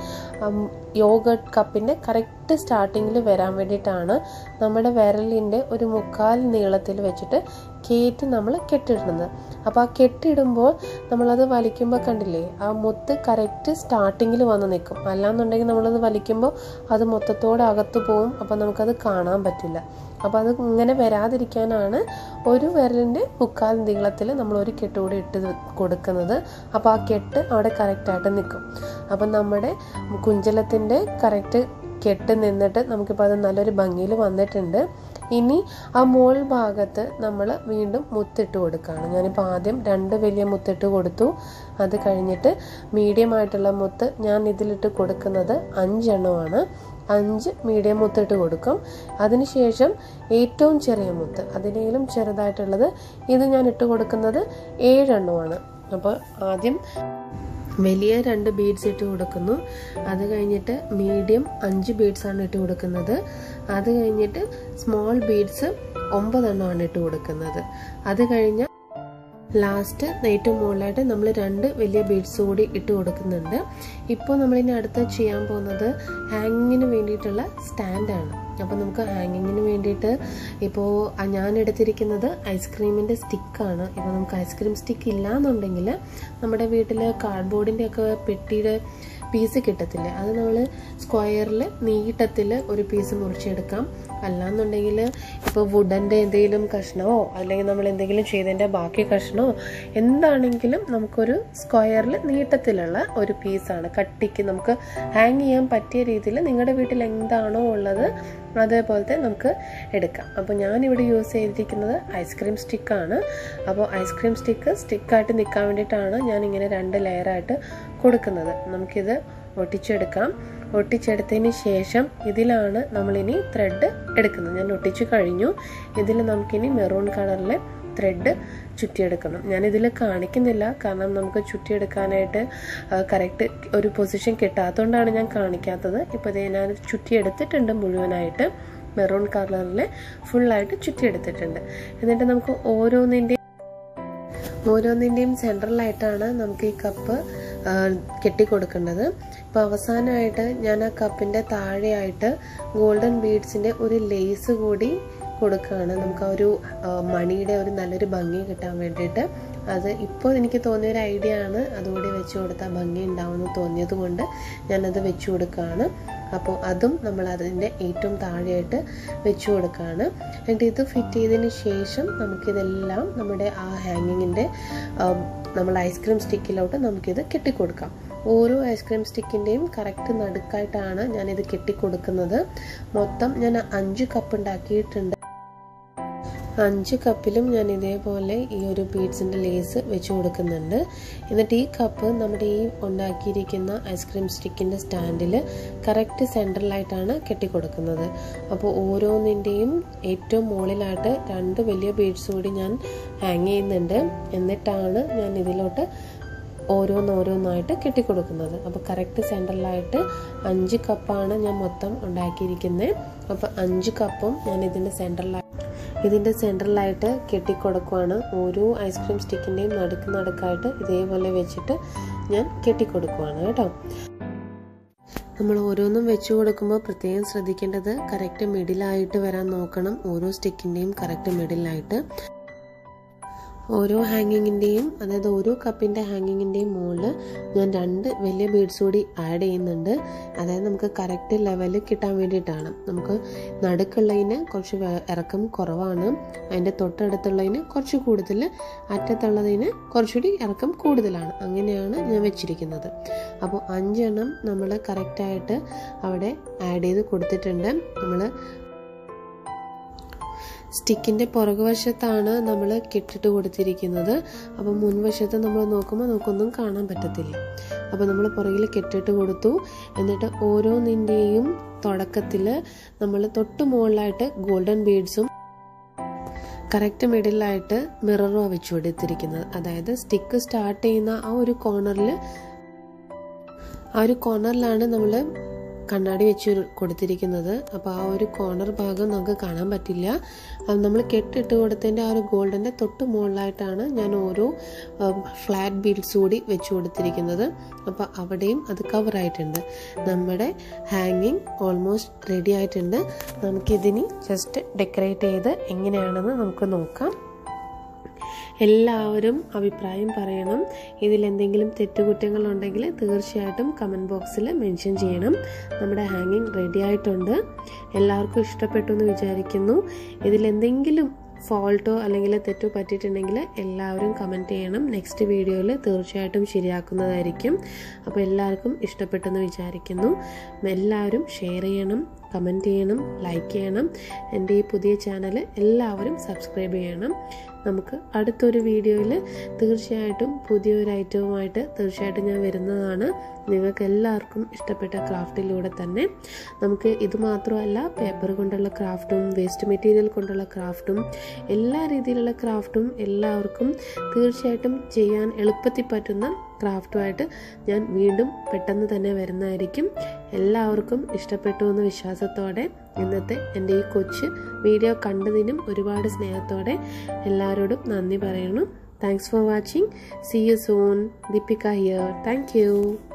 യോഗട്ട് കപ്പിൻ്റെ കറക്റ്റ് സ്റ്റാർട്ടിങ്ങിൽ വരാൻ വേണ്ടിയിട്ടാണ് നമ്മുടെ വിരലിൻ്റെ ഒരു മുക്കാൽ നീളത്തിൽ വെച്ചിട്ട് കയറ്റി നമ്മൾ കെട്ടിടുന്നത്. അപ്പോൾ ആ കെട്ടിടുമ്പോൾ നമ്മളത് വലിക്കുമ്പോൾ കണ്ടില്ലേ, ആ മുത്ത് കറക്റ്റ് സ്റ്റാർട്ടിങ്ങിൽ വന്ന് നിൽക്കും. അല്ലാന്നുണ്ടെങ്കിൽ നമ്മളത് വലിക്കുമ്പോൾ അത് മൊത്തത്തോടെ അകത്ത് പോവും. അപ്പോൾ നമുക്കത് കാണാൻ പറ്റില്ല. അപ്പോൾ അത് ഇങ്ങനെ വരാതിരിക്കാനാണ് ഒരു വിരലിൻ്റെ മുക്കാൽ നീളത്തിൽ നമ്മൾ ഒരു കെട്ട് കൂടി ഇട്ട് കൊടുക്കുന്നത്. അപ്പോൾ ആ കെട്ട് അവിടെ കറക്റ്റായിട്ട് നിൽക്കും. അപ്പം നമ്മുടെ കുഞ്ചലത്തിൻ്റെ കറക്റ്റ് കെട്ട് നിന്നിട്ട് നമുക്കിപ്പോൾ അത് നല്ലൊരു ഭംഗിയിൽ വന്നിട്ടുണ്ട്. ഇനി ആ മോൾ ഭാഗത്ത് നമ്മൾ വീണ്ടും മുത്തിട്ട് കൊടുക്കുകയാണ്. ഞാനിപ്പോൾ ആദ്യം രണ്ട് വലിയ മുത്തിട്ട് കൊടുത്തു. അത് കഴിഞ്ഞിട്ട് മീഡിയം ആയിട്ടുള്ള മുത്ത് ഞാൻ ഇതിലിട്ട് കൊടുക്കുന്നത് അഞ്ചെണ്ണമാണ്. അഞ്ച് മീഡിയം മുത്തിട്ട് കൊടുക്കും. അതിനുശേഷം ഏറ്റവും ചെറിയ മുത്ത് അതിനേലും ചെറുതായിട്ടുള്ളത് ഇത് ഞാൻ ഇട്ട് കൊടുക്കുന്നത് ഏഴെണ്ണമാണ്. അപ്പോൾ ആദ്യം വലിയ രണ്ട് ബീഡ്സ് ഇട്ട് കൊടുക്കുന്നു. അത് കഴിഞ്ഞിട്ട് മീഡിയം അഞ്ച് ബീഡ്സാണ് ഇട്ട് കൊടുക്കുന്നത്. അത് കഴിഞ്ഞിട്ട് സ്മോൾ ബീഡ്സ് ഒമ്പതെണ്ണമാണ് ഇട്ട് കൊടുക്കുന്നത്. അത് കഴിഞ്ഞ ലാസ്റ്റ് ഏറ്റവും മുകളിലായിട്ട് നമ്മൾ രണ്ട് വലിയ ബീഡ്സ് കൂടി ഇട്ട് കൊടുക്കുന്നുണ്ട്. ഇപ്പോൾ നമ്മളിനി അടുത്ത് ചെയ്യാൻ പോകുന്നത് ഹാങ്ങിങ്ങിന് വേണ്ടിയിട്ടുള്ള സ്റ്റാൻഡാണ്. അപ്പോൾ നമുക്ക് ഹാങ്ങിങ്ങിന് വേണ്ടിയിട്ട് ഇപ്പോൾ ഞാൻ എടുത്തിരിക്കുന്നത് ഐസ്ക്രീമിൻ്റെ സ്റ്റിക്കാണ്. ഇപ്പോൾ നമുക്ക് ഐസ്ക്രീം സ്റ്റിക്ക് ഇല്ല എന്നുണ്ടെങ്കിൽ നമ്മുടെ വീട്ടിൽ കാർഡ്ബോർഡിൻ്റെ ഒക്കെ പെട്ടിയുടെ പീസ് കിട്ടത്തില്ലേ, അത് നമ്മൾ സ്ക്വയറിൽ നീട്ടത്തിൽ ഒരു പീസ് മുറിച്ചെടുക്കാം. അല്ലാന്നുണ്ടെങ്കിൽ ഇപ്പോൾ വുഡൻ്റെ എന്തെങ്കിലും കഷ്ണമോ അല്ലെങ്കിൽ നമ്മൾ എന്തെങ്കിലും ചെയ്തതിൻ്റെ ബാക്കി കഷ്ണമോ എന്താണെങ്കിലും നമുക്കൊരു സ്ക്വയറിൽ നീട്ടത്തിലുള്ള ഒരു പീസാണ് കട്ടിക്ക് നമുക്ക് ഹാങ് ചെയ്യാൻ പറ്റിയ രീതിയിൽ നിങ്ങളുടെ വീട്ടിൽ എന്താണോ ഉള്ളത് അതേപോലത്തെ നമുക്ക് എടുക്കാം. അപ്പോൾ ഞാനിവിടെ യൂസ് ചെയ്തിരിക്കുന്നത് ഐസ്ക്രീം സ്റ്റിക്കാണ്. അപ്പോൾ ഐസ്ക്രീം സ്റ്റിക്ക് സ്റ്റിക്കായിട്ട് നിൽക്കാൻ വേണ്ടിയിട്ടാണ് ഞാനിങ്ങനെ രണ്ട് ലെയറായിട്ട് കൊടുക്കുന്നത്. നമുക്കിത് ഒട്ടിച്ചെടുക്കാം. ഒട്ടിച്ചെടുത്തതിന് ശേഷം ഇതിലാണ് നമ്മളിനി ത്രെഡ് എടുക്കുന്നത്. ഞാൻ ഒട്ടിച്ചു കഴിഞ്ഞു. ഇതിൽ നമുക്കിനി മെറൂൺ കളറിലെ ത്രെഡ് ചുറ്റിയെടുക്കണം. ഞാനിതിൽ കാണിക്കുന്നില്ല, കാരണം നമുക്ക് ചുറ്റിയെടുക്കാനായിട്ട് കറക്റ്റ് ഒരു പൊസിഷൻ കിട്ടാത്തതുകൊണ്ടാണ് ഞാൻ കാണിക്കാത്തത്. ഇപ്പോൾ ഇതേ ഞാൻ ചുറ്റിയെടുത്തിട്ടുണ്ട് മുഴുവനായിട്ട്. മെറൂൺ കളറിൽ ഫുള്ളായിട്ട് ചുറ്റിയെടുത്തിട്ടുണ്ട്. എന്നിട്ട് നമുക്ക് ഓരോന്നിൻ്റെയും ഓരോന്നിൻ്റെയും സെൻട്രലായിട്ടാണ് നമുക്ക് ഈ കപ്പ് കെട്ടിക്കൊടുക്കേണ്ടത്. ഇപ്പോൾ അവസാനമായിട്ട് ഞാൻ ആ കപ്പിൻ്റെ താഴെയായിട്ട് ഗോൾഡൻ ബീഡ്സിൻ്റെ ഒരു ലേസ് കൂടി കൊടുക്കുകയാണ്. നമുക്ക് ആ ഒരു മണിയുടെ ഒരു നല്ലൊരു ഭംഗി കിട്ടാൻ വേണ്ടിയിട്ട്. അത് ഇപ്പോൾ എനിക്ക് തോന്നിയൊരു ഐഡിയ ആണ്. അതുകൂടി വെച്ച് കൊടുത്താൽ ഭംഗി ഉണ്ടാവുമെന്ന് തോന്നിയത് കൊണ്ട് ഞാനത് വെച്ച് കൊടുക്കുകയാണ്. അപ്പോൾ അതും നമ്മൾ അതിൻ്റെ ഏറ്റവും താഴെയായിട്ട് വെച്ച് കൊടുക്കുകയാണ്. എന്നിട്ട് ഇത് ഫിറ്റ് ചെയ്തതിന് ശേഷം നമുക്കിതെല്ലാം നമ്മുടെ ആ ഹാങ്ങിങ്ങിൻ്റെ നമ്മൾ ഐസ്ക്രീം സ്റ്റിക്കിലോട്ട് നമുക്കിത് കെട്ടിക്കൊടുക്കാം. ഓരോ ഐസ്ക്രീം സ്റ്റിക്കിൻ്റെയും കറക്റ്റ് നടുക്കായിട്ടാണ് ഞാനിത് കെട്ടിക്കൊടുക്കുന്നത്. മൊത്തം ഞാൻ അഞ്ച് കപ്പ് ഉണ്ടാക്കിയിട്ടുണ്ട്. അഞ്ച് കപ്പിലും ഞാൻ ഇതേപോലെ ഈ ഒരു ബീഡ്സിൻ്റെ ലേസ് വെച്ച് കൊടുക്കുന്നുണ്ട്. എന്നിട്ട് ഈ കപ്പ് നമ്മുടെ ഈ ഉണ്ടാക്കിയിരിക്കുന്ന ഐസ്ക്രീം സ്റ്റിക്കിൻ്റെ സ്റ്റാൻഡിൽ കറക്റ്റ് സെൻറ്ററിലായിട്ടാണ് കെട്ടിക്കൊടുക്കുന്നത്. അപ്പോൾ ഓരോന്നിൻ്റെയും ഏറ്റവും മുകളിലായിട്ട് രണ്ട് വലിയ ബീഡ്സ് കൂടി ഞാൻ ഹാങ് ചെയ്യുന്നുണ്ട്. എന്നിട്ടാണ് ഞാൻ ഇതിലോട്ട് ഓരോന്നോരോന്നായിട്ട് കെട്ടിക്കൊടുക്കുന്നത്. അപ്പോൾ കറക്റ്റ് സെൻറ്ററിലായിട്ട് അഞ്ച് കപ്പാണ് ഞാൻ മൊത്തം ഉണ്ടാക്കിയിരിക്കുന്നത്. അപ്പോൾ അഞ്ച് കപ്പും ഞാൻ ഇതിൻ്റെ സെൻറ്ററിലായി ഇതിൻ്റെ സെൻറ്ററിലായിട്ട് കെട്ടിക്കൊടുക്കുവാണ്. ഓരോ ഐസ്ക്രീം സ്റ്റിക്കിൻ്റെയും നടുക്ക് നടുക്കായിട്ട് ഇതേപോലെ വെച്ചിട്ട് ഞാൻ കെട്ടിക്കൊടുക്കുവാണ് കേട്ടോ. നമ്മൾ ഓരോന്നും വെച്ച് കൊടുക്കുമ്പോൾ പ്രത്യേകം ശ്രദ്ധിക്കേണ്ടത് കറക്റ്റ് മിഡിലായിട്ട് വരാൻ നോക്കണം. ഓരോ സ്റ്റിക്കിൻ്റെയും കറക്റ്റ് മിഡിലായിട്ട് ഓരോ ഹാങ്ങിങ്ങിൻ്റെയും അതായത് ഓരോ കപ്പിൻ്റെ ഹാങ്ങിങ്ങിൻ്റെയും മുകളിൽ ഞാൻ രണ്ട് വലിയ ബീഡ്സ് കൂടി ആഡ് ചെയ്യുന്നുണ്ട്. അതായത് നമുക്ക് കറക്റ്റ് ലെവൽ കിട്ടാൻ വേണ്ടിയിട്ടാണ്. നമുക്ക് നടുക്കുള്ളതിന് കുറച്ച് ഇറക്കം കുറവാണ്, അതിൻ്റെ തൊട്ടടുത്തുള്ളതിന് കുറച്ച് കൂടുതൽ, അറ്റത്തുള്ളതിന് കുറച്ചുകൂടി ഇറക്കം കൂടുതലാണ്. അങ്ങനെയാണ് ഞാൻ വെച്ചിരിക്കുന്നത്. അപ്പോൾ അഞ്ചെണ്ണം നമ്മൾ കറക്റ്റായിട്ട് അവിടെ ആഡ് ചെയ്ത് കൊടുത്തിട്ടുണ്ട്. നമ്മൾ സ്റ്റിക്കിൻ്റെ പുറകുവശത്താണ് നമ്മൾ കെട്ടിട്ട് കൊടുത്തിരിക്കുന്നത്. അപ്പോൾ മുൻവശത്ത് നമ്മൾ നോക്കുമ്പോൾ നമുക്കൊന്നും കാണാൻ പറ്റത്തില്ല. അപ്പോൾ നമ്മൾ പുറകിൽ കെട്ടിട്ട് കൊടുത്തു. എന്നിട്ട് ഓരോന്നിൻ്റെയും തുടക്കത്തിൽ നമ്മൾ തൊട്ട് മുകളിലായിട്ട് ഗോൾഡൻ ബീഡ്സും കറക്റ്റ് മിഡിലായിട്ട് മിററും വെച്ച് കൊടുത്തിരിക്കുന്നത്. അതായത് സ്റ്റിക്ക് സ്റ്റാർട്ട് ചെയ്യുന്ന ആ ഒരു കോർണറിൽ ആ ഒരു കോർണറിലാണ് നമ്മൾ കണ്ണാടി വെച്ച് കൊടുത്തിരിക്കുന്നത്. അപ്പോൾ ആ ഒരു കോർണർ ഭാഗം നമുക്ക് കാണാൻ പറ്റില്ല. അത് നമ്മൾ കെട്ടിട്ട് കൊടുത്തതിൻ്റെ ആ ഒരു ഗോൾഡിൻ്റെ തൊട്ട് മുകളിലായിട്ടാണ് ഞാൻ ഓരോ ഫ്ലാറ്റ് ബീഡ്സ് കൂടി വെച്ച് കൊടുത്തിരിക്കുന്നത്. അപ്പോൾ അവിടെയും അത് കവറായിട്ടുണ്ട്. നമ്മുടെ ഹാങ്ങിങ് ഓൾമോസ്റ്റ് റെഡി ആയിട്ടുണ്ട്. നമുക്കിതിനി ജസ്റ്റ് ഡെക്കറേറ്റ് ചെയ്ത് എങ്ങനെയാണെന്ന് നമുക്ക് നോക്കാം. എല്ലാവരും അഭിപ്രായം പറയണം. ഇതിലെന്തെങ്കിലും തെറ്റുകുറ്റങ്ങളുണ്ടെങ്കിൽ തീർച്ചയായിട്ടും കമൻറ്റ് ബോക്സിൽ മെൻഷൻ ചെയ്യണം. നമ്മുടെ ഹാങ്ങിങ് റെഡി ആയിട്ടുണ്ട്. എല്ലാവർക്കും ഇഷ്ടപ്പെട്ടു എന്ന് വിചാരിക്കുന്നു. ഇതിലെന്തെങ്കിലും ഫോൾട്ടോ അല്ലെങ്കിൽ തെറ്റോ പറ്റിയിട്ടുണ്ടെങ്കിൽ എല്ലാവരും കമൻറ്റ് ചെയ്യണം. നെക്സ്റ്റ് വീഡിയോയിൽ തീർച്ചയായിട്ടും ശരിയാക്കുന്നതായിരിക്കും. അപ്പോൾ എല്ലാവർക്കും ഇഷ്ടപ്പെട്ടെന്ന് വിചാരിക്കുന്നു. എല്ലാവരും ഷെയർ ചെയ്യണം, കമൻറ്റ് ചെയ്യണം, ലൈക്ക് ചെയ്യണം. എൻ്റെ ഈ പുതിയ ചാനൽ എല്ലാവരും സബ്സ്ക്രൈബ് ചെയ്യണം. നമുക്ക് അടുത്തൊരു വീഡിയോയിൽ തീർച്ചയായിട്ടും പുതിയൊരു ഐറ്റവുമായിട്ട് തീർച്ചയായിട്ടും ഞാൻ വരുന്നതാണ്. നിങ്ങൾക്ക് എല്ലാവർക്കും ഇഷ്ടപ്പെട്ട ക്രാഫ്റ്റിലൂടെ തന്നെ നമുക്ക് ഇത് മാത്രമല്ല പേപ്പർ കൊണ്ടുള്ള ക്രാഫ്റ്റും വേസ്റ്റ് മെറ്റീരിയൽ കൊണ്ടുള്ള ക്രാഫ്റ്റും എല്ലാ രീതിയിലുള്ള ക്രാഫ്റ്റും എല്ലാവർക്കും തീർച്ചയായിട്ടും ചെയ്യാൻ എളുപ്പത്തിൽ പറ്റുന്ന ക്രാഫ്റ്റുമായിട്ട് ഞാൻ വീണ്ടും പെട്ടെന്ന് തന്നെ വരുന്നതായിരിക്കും. എല്ലാവർക്കും ഇഷ്ടപ്പെട്ടു എന്ന വിശ്വാസത്തോടെ ഇന്നത്തെ എൻ്റെ ഈ കൊച്ചു വീഡിയോ കണ്ടതിനും ഒരുപാട് സ്നേഹത്തോടെ എല്ലാവരോടും നന്ദി പറയുന്നു. Thanks for watching. See you soon. Deepika here. Thank U.